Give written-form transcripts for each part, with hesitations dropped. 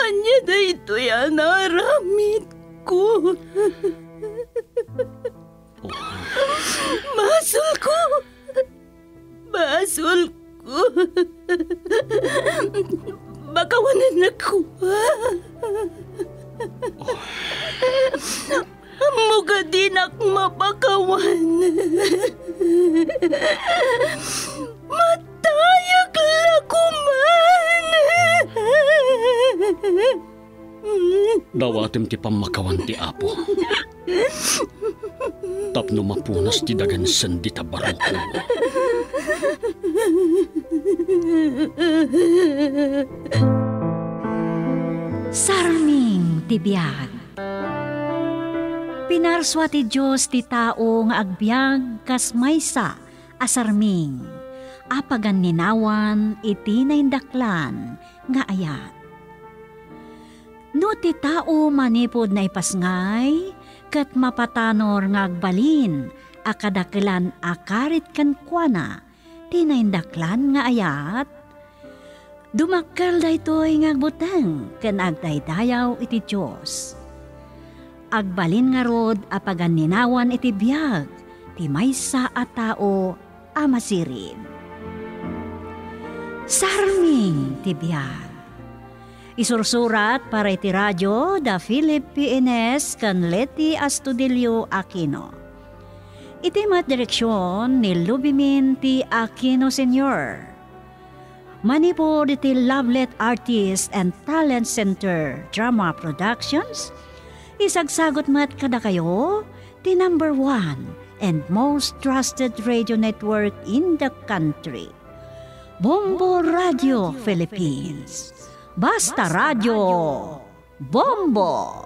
Anya na ito yan naramit ko. Basol ko. Basol ko. Bakawanan ako. Muga din ak mapakawan. Matayag lakuman. Dawatim ti pamakawan ti Apo. Tapno mapunas ti dagan sandi tabarang ko. Sarming ti biyag. Pinarswa ti Diyos ti tao nga agbyag kas maysa asarming. Apagan ninawan iti naindaklan nga ayat. No ti tao manipod na ipasngay, kat mapatanor nga agbalin, akadakilan akarit kan kuana, ti naindaklan nga ayat. Dumakkel daytoy nga agbuteng, ken agdaydayaw iti Diyos. Agbalin nga rod apagan ninawan iti biyag, ti maysa a tao amasirin. Sarming ti biyag. Isursurat para iti radyo da Philip P.N.S. kan Leti Astudillo Aquino. Iti mat direksyon ni Lubimin T. Aquino Sr. Manipod iti Lovelet Artist and Talent Center Drama Productions. Isagsagot mat kada kayo ti number 1 and most trusted radio network in the country. Bombo Radio Philippines. Basta Radio Bombo!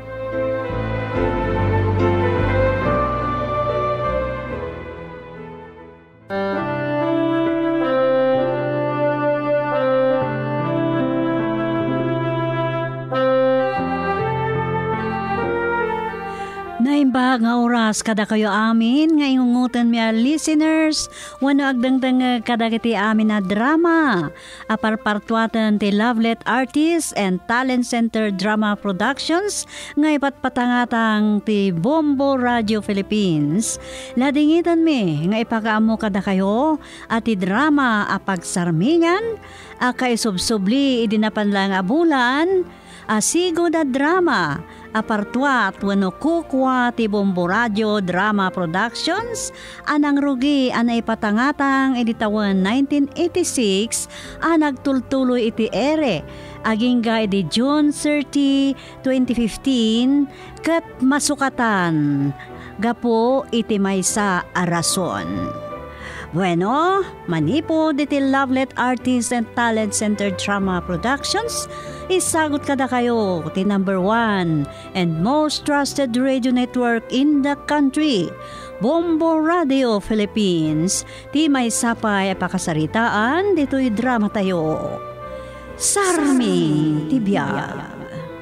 Naimbag nga oras kada kayo amin nga ingungutan mi listeners wano agdangdang kada kiti amin na drama aparpartuatan ti Lovelet Artists and Talent Center Drama Productions nga ipatpatangatang ti Bombo Radio Philippines. Ladingitan mi nga ipakaamo kada kayo at ti drama apagsarmingan akay subsubli idinapanlang abulan asigo da drama apartuat wano kukwa ti Bombo Radio Drama Productions anang rugi anay patangatang editawan 1986 nagtultuloy iti ere agingga iti June 30, 2015 ket masukatan gapo iti maysa a rason. Bueno, manipod iti Lovelet Artists and Talent Center Drama Productions, isagot kada kayo ti number 1 and most trusted radio network in the country, Bombo Radio Philippines, ti may sapay pakasaritaan dito'y drama tayo. Sarming Tibiyag.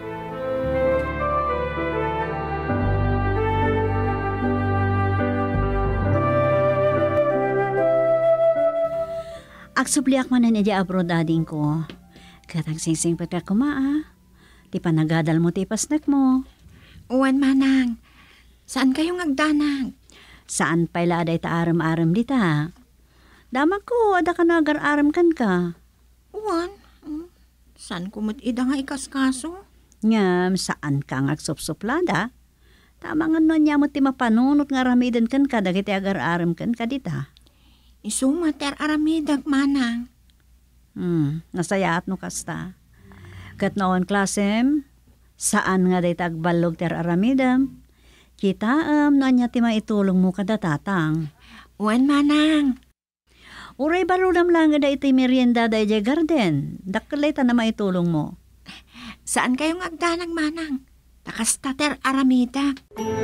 Agsubliak man na niya abroad dading ko. Katang singsing pagka kumaa. Di pa nagadal mo ti pasnak mo. Uwan manang. Saan kayong agdanag? Saan pala aday ta aram-aram dita? Damag ko, ada ka nagar-aram kan ka. Uwan? Saan kumot ida nga ikaskaso? Ngam, saan ka nga agsupsuplada? Tama nga nun niya mo ti mapanunot nga ramidan kan ka, dagiti agar-aram kan ka dita. Isumater aramidag manang. Nasayaat no kasta. Kat noon klasem, saan nga day tagbalog ter aramidam? Kita na niya ti maitulong mo kada tatang. Uwan manang. Uray barudam lang nga day iti merienda day jay garden. Dakkalay ta na maitulong mo. Saan kayong agdanag manang? Takasta ter aramidag.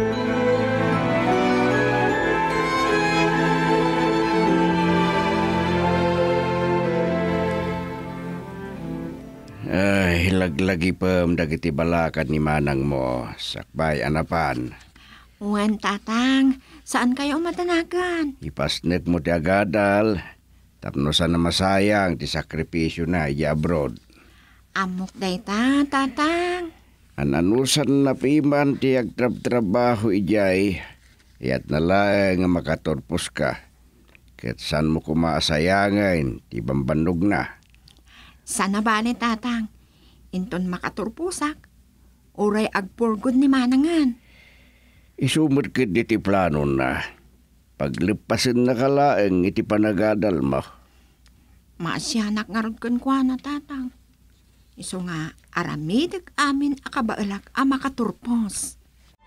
Ay, laglagi pa dagiti balakat ni manang mo. Sakbay anapan. Uwan tatang, saan kayo matanagan? Ipasnek mo ti agadal. Tapno sana masayang ti sakripisyo na iya abroad. Amok day ta, tatang. Ananusan na piman ti agtrab-trabaho ijay. Iyat na lang nga makaturpos ka. Ket san mo kumaasayangan, ti bambanog na. Sana ba ni tatang? Inton makaturpusak. Uray agpurgod ni manangan. Isumod kit iti plano na. Paglipasin na kalaeng iti panagadal mo. Maasyanak nga rod kwa na tatang. Iso nga aramidag amin akabaalak a makaturpos.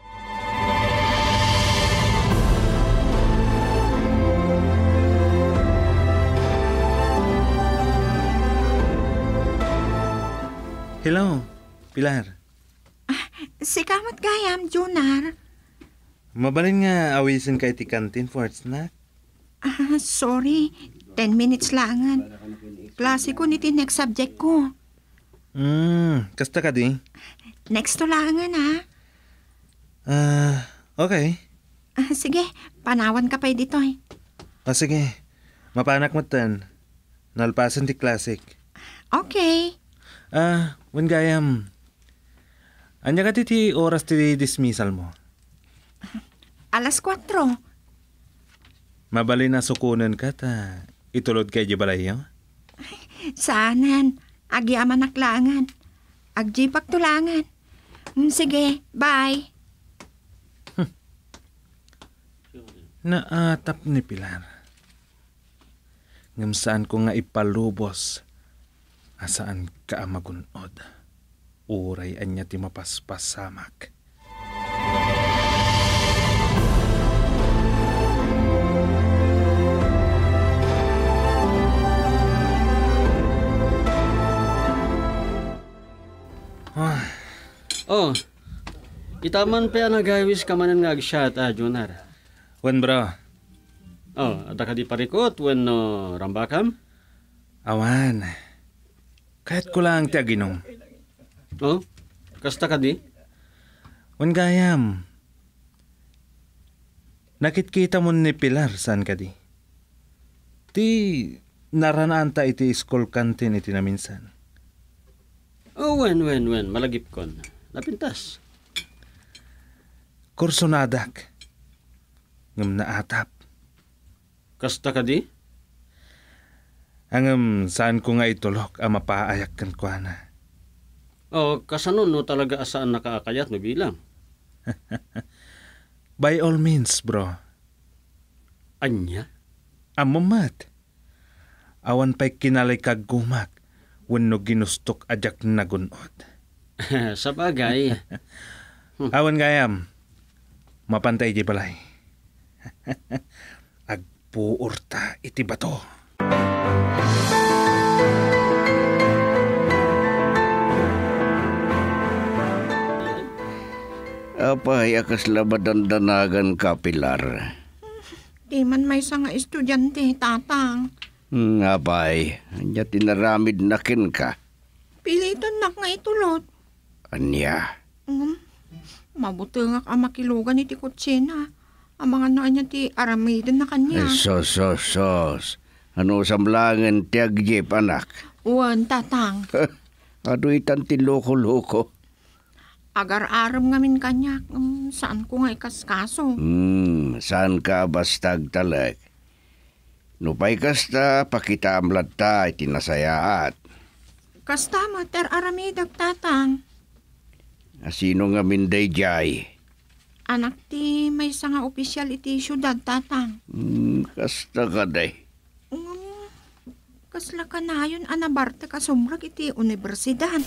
Hello, Pilar. Si kamot gayam, Junar. Mabalin nga awisin kay ti kantin for snack. Sorry, 10 minutes langan. Klase ko niti next subject ko. Kasta ka di? Next to langan ha. Okay. Sige, panawan ka pa dito eh. Sige, mapanak mo tan. Nalpasan ti classic. Okay. Wen gayam. Anya ka ti oras ti dismissal mo? 4:00. Mabalin na sukunan ka ta. Itulod kay di balayo? Saanan, agyaman naklangan. Agjipak tulangan. Sige, bye. Naatap ni Pilar. Ngam saan ko nga ipalubos. Asaan ka magunod. Uray anya ti mapaspasamak. Oh, itaman pa nagawis ka man nga agsyat, Junar. Wen bro, Oh, ada ka di parikot when no rambakam? awan. Kahit ko lang ti aginom. Oh, kasta ka di? Wen gayam. Nakitkita mo ni Pilar saan ka di? Ti naranaan ta iti school canteen iti na minsan. Oh, when, malagip kon. Napintas. Kursonadak. Ngam naatap. Kasta ka di? Angam saan ko nga itulok ang mapaayak kan kwa na. Oh, kasanon no talaga asaan nakaakayat no bilang? By all means, bro. Anya? Amumat. Awan pa'y kinalay kag gumak. Wenno ginustok ajak nagunod. Sa bagay. Awan gayam. Mapantay di balay. Agpuurta iti bato. Apay akas labadan danagan ka, Pilar. Di man may nga estudyante, tatang. Apay, anya tinaramid nakin ka. Piliton nak nga itulot. Anya, Mabuti nga ka makilugan iti kutsina. Ang mga naan niya ti aramidan na kanya. sos. Ano samlangan ti agjip, anak? Uwan, tatang. Ado'y tanti loko-loko. Agar-aram ngamin kanya. Saan ko nga ikaskaso? Saan ka bastag talag? Nupay kasta, pakita amlat ta, itinasayaat. Kasta mater aramidag, tatang. Asino nga minday jay? Anak ti may nga opisyal iti syudad, tatang. Kasta ka day. Kasla ka na yun, anabarte ka sumrag iti universidad.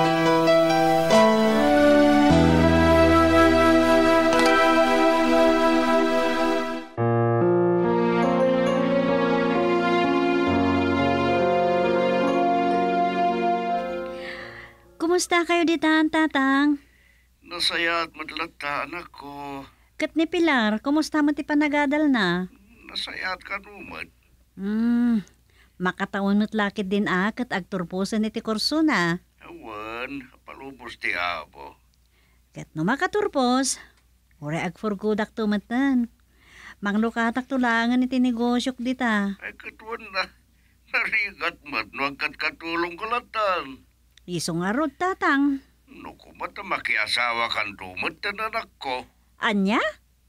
Kumusta kayo ditan, tatang? Nasaya at madlata, anak ko. Kat ni Pilar, kumusta mo ti panagadal na? Nasaya at kanumad. Makataon mo't lakit din kat agturpusan iti kurso na. Awan, palubos ti abo. Kat no makaturpos, ure agfurgudak tumatan. Manglukatak tulangan iti negosyok dita. Ay katuan na. Narigat mat, no agkat katulong kulatan. Iso nga rod, tatang. Nuko mata makiasawa kan tumot na anak ko. Anya?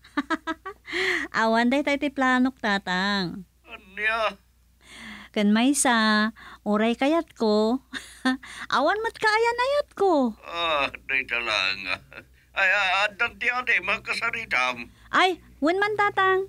Awan day tayo ti planok, tatang. Anya? Kan may sa, oray kayat ko. Awan mat kaayan-ayat ko. Day talaga. Ay, adan ti ade, magkasaritam. Ay, wen man, tatang.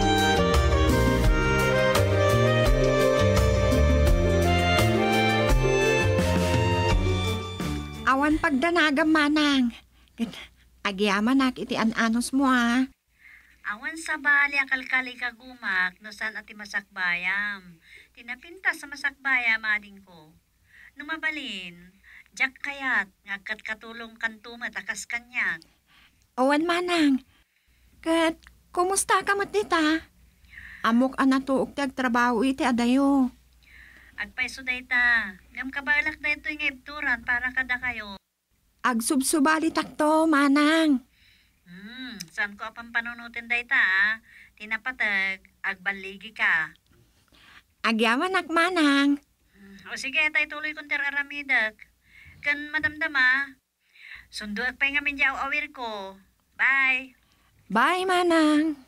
Awan pagdanagam manang. Agyaman nak iti anos mo ha. Awan sa bali akalkali kagumak no san ati masakbayam. Tinapinta sa masakbayam ading ko. Numabalin, jak kayat ngagkat katulong kantumat akas kanyak. Awan manang. Kat, kumusta ka mat dita? Amok anatuok ti agtrabaho iti adayo. Agpaiso dayta, ngam kabalak dayto yung ibturan para kada kayo. Agsubsubali takto, manang. Saan ko apang panunutin dayta ha? Tinapatag, agbaligi ka. Agyaman nak manang. O sige, tayo tuloy kong teraramidag. Kan madamdama, sundo agpay nga minyaw awir ko. Bye! Bye, manang.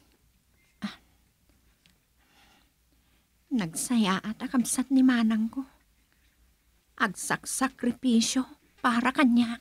Nagsaya at akamsat ni manang ko. Agsak-sakripisyo para kanyak.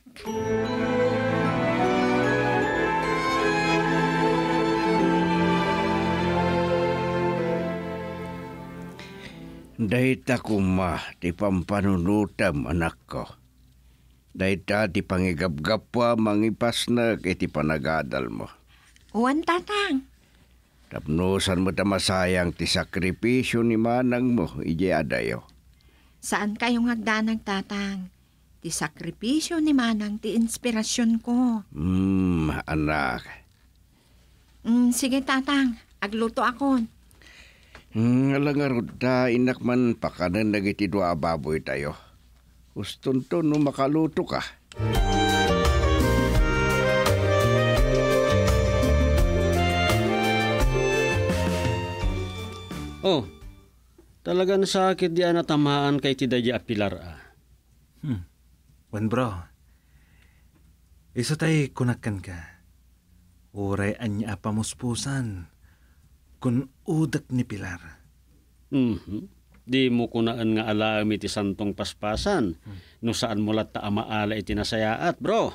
Dahita kuma, ti pampanunutam anak ko. Dahita ti pangigapgapwa mangipas na iti panagadal mo. Uwan, tatang. Tapnusan mo tamasayang ti sakripisyo ni manang mo, ije adayo. Saan kayong hagdanag, tatang? Ti sakripisyo ni manang ti inspirasyon ko. Anak. Sige, tatang. Agluto ako. Alangarod na inak man pakanan nagiti dua baboy tayo. Guston to no makaluto ka. Oh, talaga nasakit di tamaan kay ti dadya Pilar Wan bro, isa tay kunakan ka. Uray anya pamuspusan. Kun udak ni Pilar. Di mo kunaan nga alaam iti santong paspasan. No saan mo lat ta amaala iti nasayaat, bro.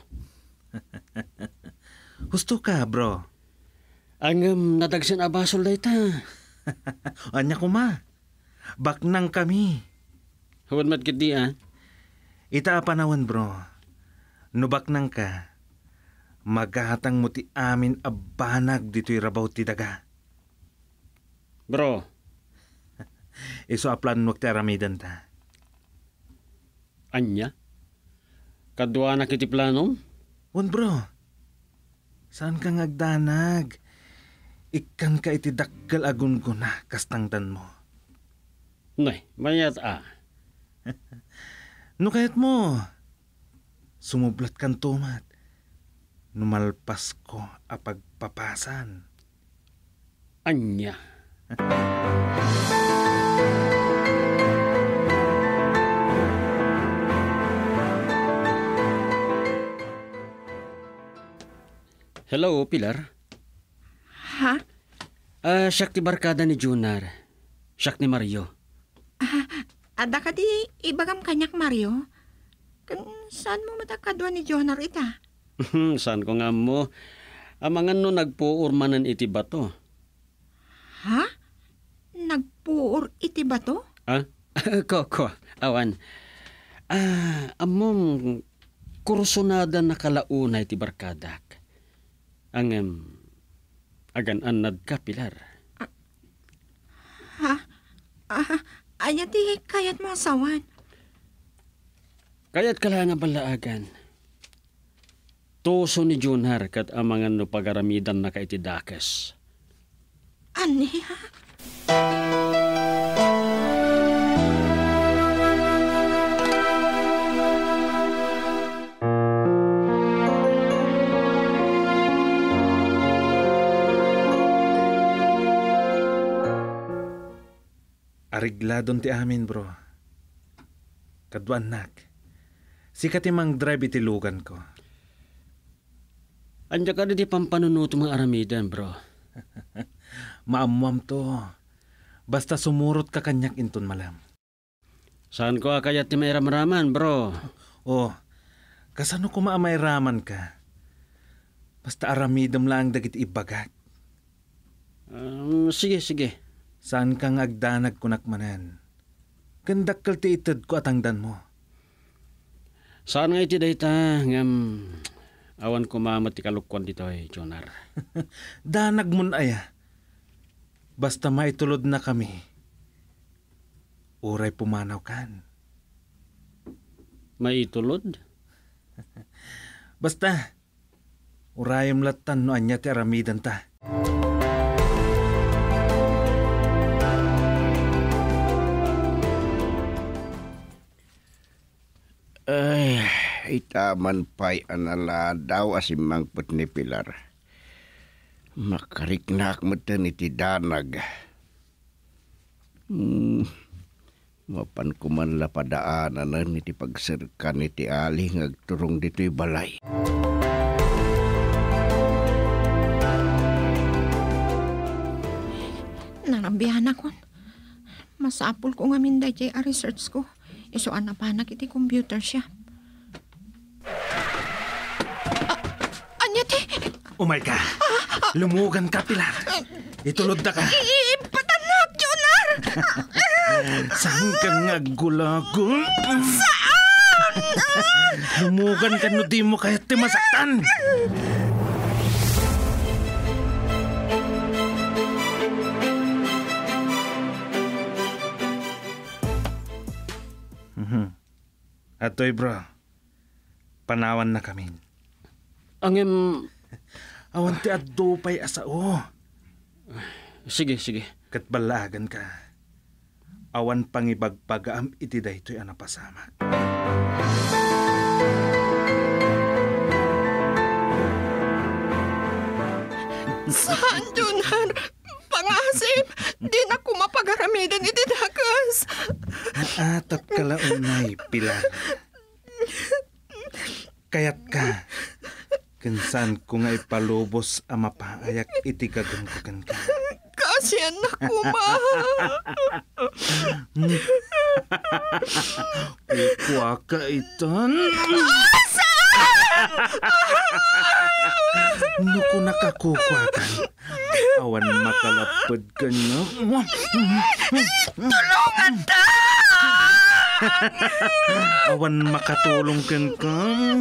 Husto ka, bro. Ang nadagsin abasol dayta. Anya ko ma. Baknang kami. Huwad matkit di Ita panawan, bro. Nubak nang ka. Magahatang mo ti amin abanag dito'y rabaw ti daga. Bro. Iso aplan mo ti aramidan ta. Anya? Kadwa na kiti planom? Wan, bro. Saan kang agdanag? Ikan ka iti dakkel agun ko na kastangdan mo. Nay, mayat No kayat mo? Sumublat kan tumat. Numalpas ko apagpapasan. Anya. Hello, Pilar. Ha? Siyak ti barkada ni Junar. Siyak ni Mario. Ada ka di ibagam kanyak, Mario? Saan mo matakadwa ni Jonar ita? Saan ko nga mo? Amangan no nagpuurmanan iti bato. Ha? Nagpuor iti ba to? Koko, awan. Among kursunada na kalauna iti barkadak. Ang agan-anad ka, Pilar. Ha? Anya ti kayat mo asawan? Kaya't kala nga balaagan. Tuso ni Junar kat amangan no pagaramidan na ka iti dakes. Aniya? Arigladon ti amin, bro. Kadwan nak. Sikat imang drive itilugan ko. Anja ka di pampanunuto mga aramidan, bro. Maamuam to. Basta sumurot ka kanyak inton malam. Saan ko kayat ti may ramraman, bro? Oh, kasano ko maamay raman ka? Basta aramidam lang dagit ibagat. Sige, sige. Saan kang agdanag kunakmanan? Kandak ti itad ko atangdan mo. Saan nga iti dayta ngam awan ko mamati kalukwan dito Jonar. Danag mun aya. Basta maitulod na kami. Uray pumanaw kan. Maitulod? Basta, urayam latan no anya ti aramidan ta. Ay, itaman pa'y anala daw asimang put ni Pilar. Makariknak mo tan iti danag. Mapan ko man lapadaanan iti pagsirkan iti ali ngagturong dito'y balay. Narabihan ako. Masapul ko nga minday jay a research ko. Isuan na panak iti computer siya. Anya ti? Umay ka. Lumugan ka, Pilar. Itulod na ka. Ipatanak, Jonar! Saan ka nga gulagol? Saan? Lumugan ka no di mo kaya ti masaktan. Atoy bro, panawan na kami. Awan ti addo pa'y asao. Sige, sige. Katbalagan ka. Awan pangibagpagaam iti daytoy anapasama. Saan, Jonar? Pangasip, di na ko mapagaramidan iti dakas. Naatap ka launay, Pilar. Kayat ka. Kinsan ko nga ipalubos ang mapaayak iti gagangkugan ka. Kasyan na ko, ma. Ukwa ka itan. Nuko nakakukwakan. Awan makalapad ka na. Tulungan ta! Awan makatulong kan ka.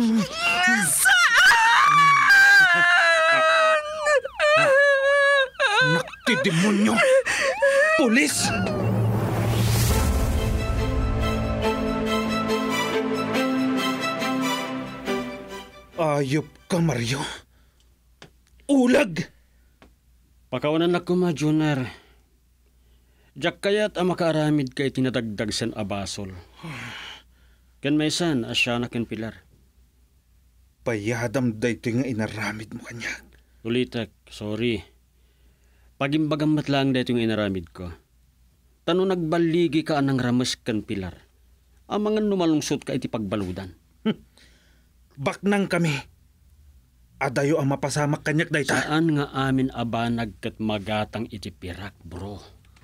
Naktidemonyo! Pulis! Ayop ka, Mario. Ulag! Pakawanan na ko ma, Jonar. Jak kayat ang makaaramid kay tinadagdag sen abasol. Ken may san, asya na ken Pilar. Payadam dayto nga inaramid mo kanya. Ulitek, sorry. Pagimbagamat lang dito yung inaramid ko. Tano nagbaligi ka anang rames ken Pilar. Ang mga numalungsot ka iti pagbaludan. Baknang kami. Adayo ang mapasamak kanyak dayta. Saan nga amin abanag kat magatang iti pirak, bro?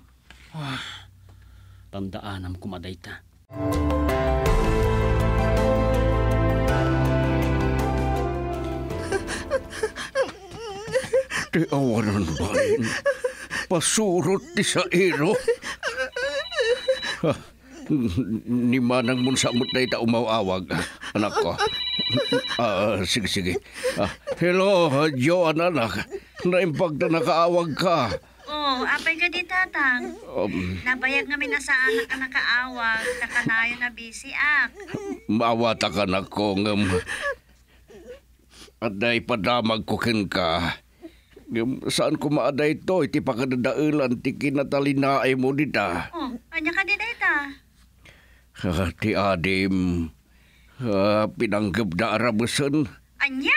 Tandaanam kumadayta. Di awanan ba? Pasurot ti sa iro. Ni manang mun samot na ita umawawag. Anak ko. Sige, sige. Hello, Joan anak. Naimpag na nakaawag ka. Oh, apay ka di tatang. Nabayag ngamin na sa anak ka nakaawag. Kakanayo na busy ak. Maawata ka na ko ngam. Aday padamag ko ken ka. Saan ko maaday to? Iti pakadadailan, ti kinatalinaay mo dita. Oh, anya ka di dayta? Ti Adim, pinanggap na arabusan. Anya?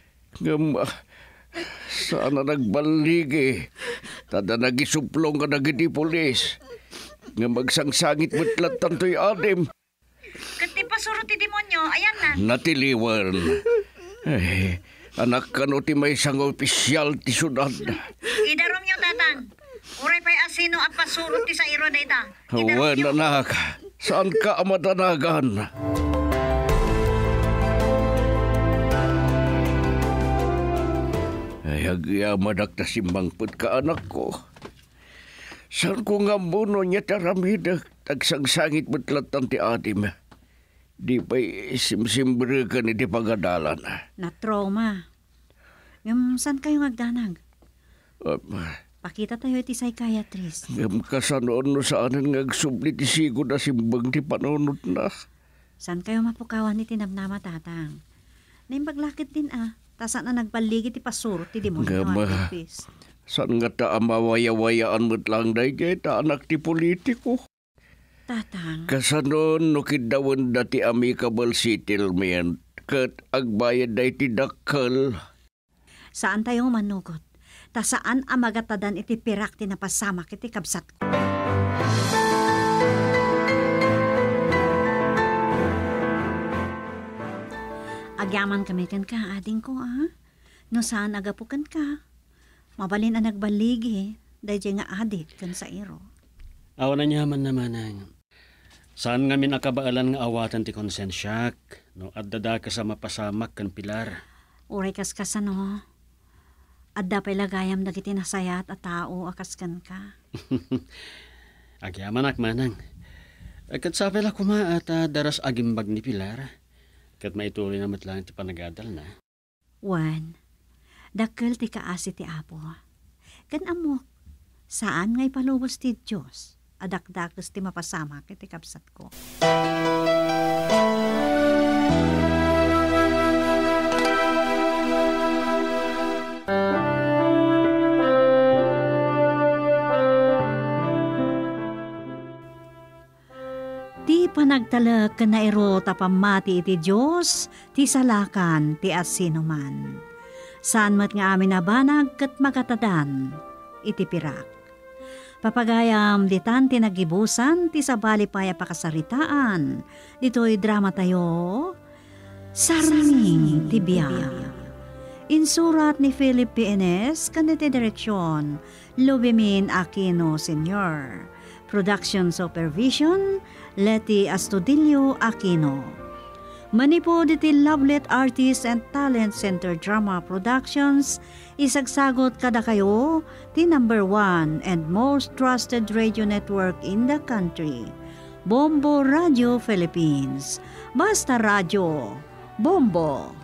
Sana nagbaligi. Tada nagisuplong ka nagiti polis. Nga magsangsangit matlat tanto'y Adim. Kati pa pasuro ti demonyo, ayan na. Natiliwan. Ay, anak ka no ti may isang opisyal ti syudad. Idarom nyo, tatang. Uray pa'y asino at pasuro ti sa iro na ita. Hawan, anak. Saan ka amadanagan? Ay, agyaman na simbangpod ka, anak ko. Saan ko nga muno niya taramid, tagsangsangit matlatang ti atim. Di pa'y simsimbre ka ni di pagadalan. Na-trauma. Yung saan kayo agdanag? Pakita tayo iti psychiatrist. Ngam kasanoon no saanan ngagsubli ti sigo na simbang ti panunod na. Saan kayo mapukawan ni tinamnama, tatang? Naimbaglakit din Tasan na nagbaligi ti pasuro ti demonyo Gama. at tipis. Saan nga ta amawaya-wayaan mo't lang dahi kay ta anak ti politiko. Tatang, Kasanon no kidawan dati amicable settlement kat agbayad dahi ti dakkel. saan tayo manugot? Ta saan amagatadan iti pirak ti napasamak iti kabsat ko? Agyaman kami kan ka, ading ko No saan agapukan ka? Mabalin ang nagbaligi, dahil nga adik kan sa iro. Awan na nyaman naman ang. Saan nga min akabaalan nga awatan ti konsensyak, no at dada ka sa mapasamak kan pilar. Uray kas no. Adda pa'y lagayam dagiti nasayat at tao akaskan ka. Agyaman manang. Kat sapay la kuma at daras agimbag ni pilar. Kat maituloy na matlang ti panagadal na. Juan, dakkel ti kaasi ti apo. Kan amok, saan nga'y palubos ti Diyos? Adakdakos ti mapasamak iti kapsat ko. Ti panagtalag na iro tapamati iti Diyos, ti salakan ti asinuman. Saan mat nga amin nabanag kat makatadan, iti pirak. Papagayam ditan ti nagibusan, ti sabali paya pakasaritaan, dito'y drama tayo, Sarming ti Biyaya. Insurat ni Philip P.N.S. kaniti direksyon, Lubimin Aquino Sr. Production Supervision, Leti Astudillo Aquino. Manipod iti Lovelet Artists and Talent Center Drama Productions, isagsagot kada kayo, ti #1 and most trusted radio network in the country, Bombo Radio Philippines. Basta Radio, Bombo.